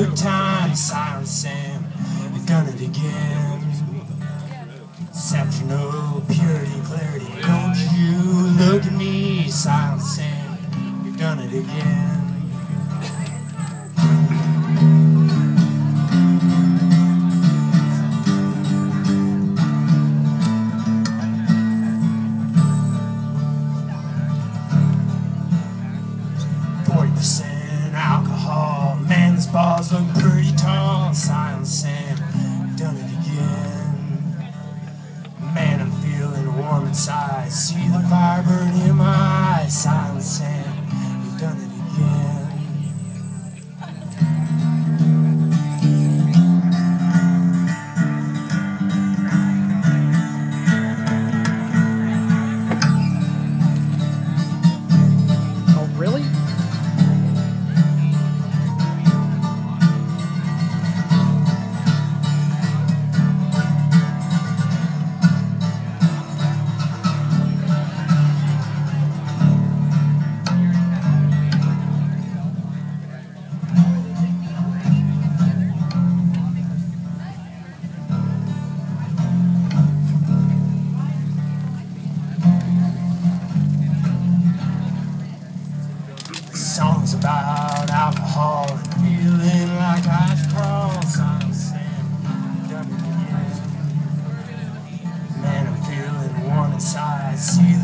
good time, Silent Sam, you've done it again. Exceptional purity and clarity, don't you look at me, Silent Sam, you've done it again. Alcohol, man, this bar's looking pretty tall. Silent Sam, you've done it again. Man, I'm feeling warm inside. See the fire burn in my eyes. Silent Sam, you've done it again. Songs about alcohol and feeling like I should crawl. Silent Sam, you've done it again. Man, I'm feeling warm inside. See